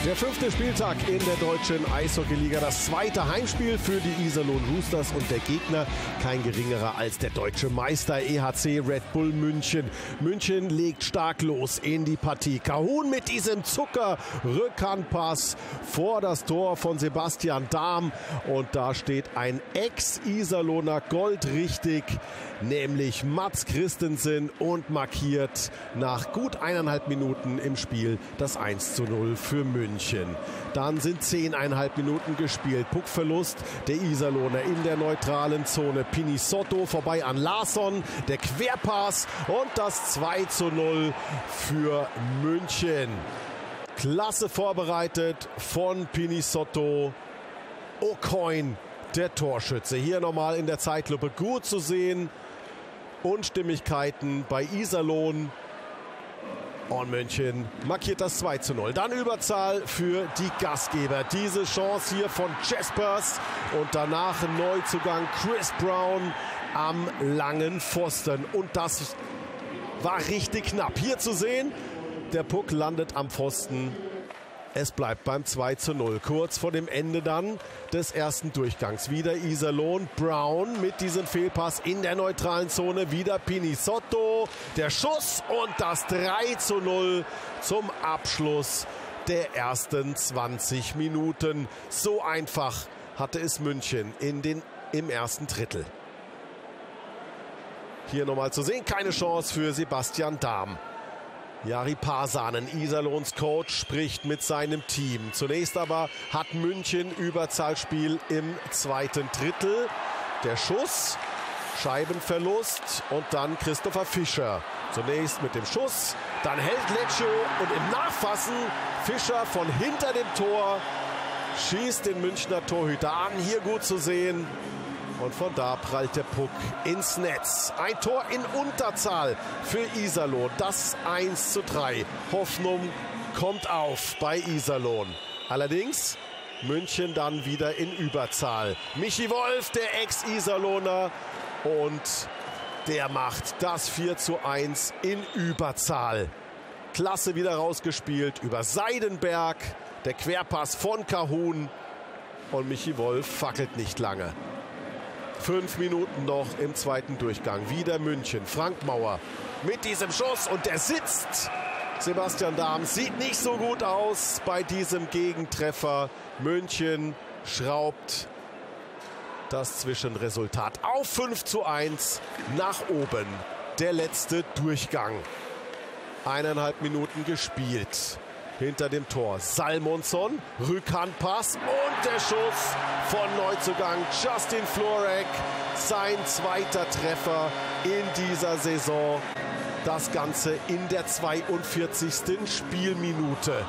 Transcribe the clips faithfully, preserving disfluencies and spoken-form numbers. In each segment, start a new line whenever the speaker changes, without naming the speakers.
Der fünfte Spieltag in der deutschen Eishockeyliga. Das zweite Heimspiel für die Iserlohn Roosters und der Gegner kein geringerer als der deutsche Meister E H C Red Bull München. München legt stark los in die Partie. Kahun mit diesem Zucker-Rückhandpass vor das Tor von Sebastian Dahm. Und da steht ein Ex-Iserlohner goldrichtig, nämlich Mats Christensen, und markiert nach gut eineinhalb Minuten im Spiel das eins zu null für München. Dann sind zehneinhalb Minuten gespielt. Puckverlust der Iserlohner in der neutralen Zone. Pinizzotto vorbei an Larsson. Der Querpass und das zwei zu null für München. Klasse vorbereitet von Pinizzotto. O'Coin, der Torschütze. Hier nochmal in der Zeitlupe gut zu sehen. Unstimmigkeiten bei Iserlohn. Und München markiert das zwei zu null. Dann Überzahl für die Gastgeber. Diese Chance hier von Jaspers und danach Neuzugang Chris Brown am langen Pfosten. Und das war richtig knapp. Hier zu sehen, der Puck landet am Pfosten. Es bleibt beim zwei zu null. Kurz vor dem Ende dann des ersten Durchgangs. Wieder Iserlohn. Brown mit diesem Fehlpass in der neutralen Zone. Wieder Pinizzotto. Der Schuss und das drei zu null zum Abschluss der ersten zwanzig Minuten. So einfach hatte es München in den, im ersten Drittel. Hier nochmal zu sehen. Keine Chance für Sebastian Dahm. Jari Parsanen, Iserlohns Coach, spricht mit seinem Team. Zunächst aber hat München Überzahlspiel im zweiten Drittel. Der Schuss, Scheibenverlust und dann Christopher Fischer. Zunächst mit dem Schuss, dann hält Leccio und im Nachfassen Fischer von hinter dem Tor schießt den Münchner Torhüter an. Hier gut zu sehen. Und von da prallt der Puck ins Netz. Ein Tor in Unterzahl für Iserlohn. Das eins zu drei. Hoffnung kommt auf bei Iserlohn. Allerdings München dann wieder in Überzahl. Michi Wolf, der Ex-Iserlohner. Und der macht das vier zu eins in Überzahl. Klasse wieder rausgespielt über Seidenberg. Der Querpass von Kahun. Und Michi Wolf fackelt nicht lange. Fünf Minuten noch im zweiten Durchgang. Wieder München. Frank Mauer mit diesem Schuss und der sitzt. Sebastian Dahm sieht nicht so gut aus bei diesem Gegentreffer. München schraubt das Zwischenresultat auf fünf zu eins nach oben. Der letzte Durchgang. Eineinhalb Minuten gespielt. Hinter dem Tor Salmonsson, Rückhandpass und der Schuss von Neuzugang Justin Florek. Sein zweiter Treffer in dieser Saison. Das Ganze in der zweiundvierzigsten Spielminute.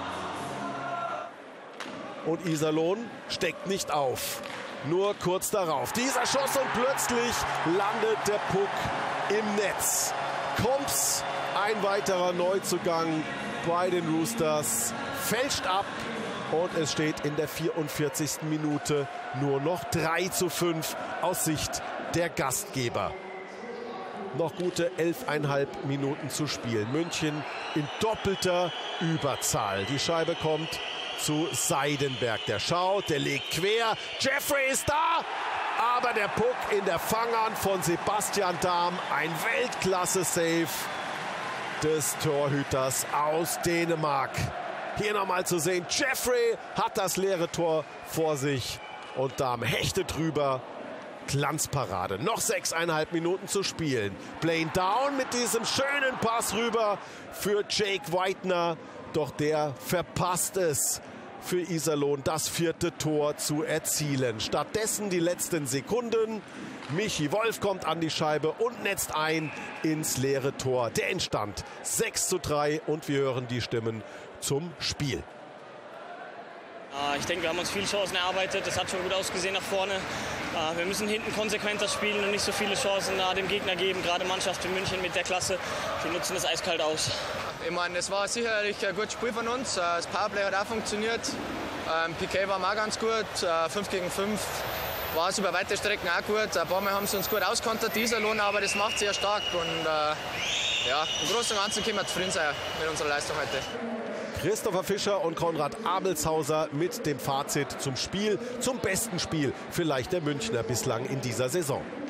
Und Iserlohn steckt nicht auf. Nur kurz darauf. Dieser Schuss und plötzlich landet der Puck im Netz. Komps, ein weiterer Neuzugang bei den Roosters, fälscht ab und es steht in der vierundvierzigsten Minute nur noch drei zu fünf aus Sicht der Gastgeber. Noch gute elfeinhalb Minuten zu spielen. München in doppelter Überzahl. Die Scheibe kommt zu Seidenberg. Der schaut, der legt quer. Jeffrey ist da, aber der Puck in der Fanghand von Sebastian Dahm. Ein Weltklasse-Save des Torhüters aus Dänemark. Hier nochmal zu sehen, Jeffrey hat das leere Tor vor sich und Dahm hechtet drüber. Glanzparade. Noch sechseinhalb Minuten zu spielen. Blaine Down mit diesem schönen Pass rüber für Jake Weidner. Doch der verpasst es für Iserlohn, das vierte Tor zu erzielen. Stattdessen die letzten Sekunden. Michi Wolf kommt an die Scheibe und netzt ein ins leere Tor. Der Endstand sechs zu drei und wir hören die Stimmen zum Spiel.
Ich denke, wir haben uns viele Chancen erarbeitet. Das hat schon gut ausgesehen nach vorne. Wir müssen hinten konsequenter spielen und nicht so viele Chancen dem Gegner geben. Gerade Mannschaft in München mit der Klasse, die nutzen das eiskalt aus.
Ich meine, es war sicherlich ein gutes Spiel von uns. Das Powerplay hat auch funktioniert. P K war auch ganz gut. fünf gegen fünf war es über weite Strecken auch gut. Ein paar Mal haben sie uns gut auskontert, Iserlohn, aber das macht sehr stark. Und äh, ja, im Großen und Ganzen können wir zufrieden sein mit unserer Leistung heute.
Christopher Fischer und Konrad Abelshauser mit dem Fazit zum Spiel, zum besten Spiel vielleicht der Münchner bislang in dieser Saison.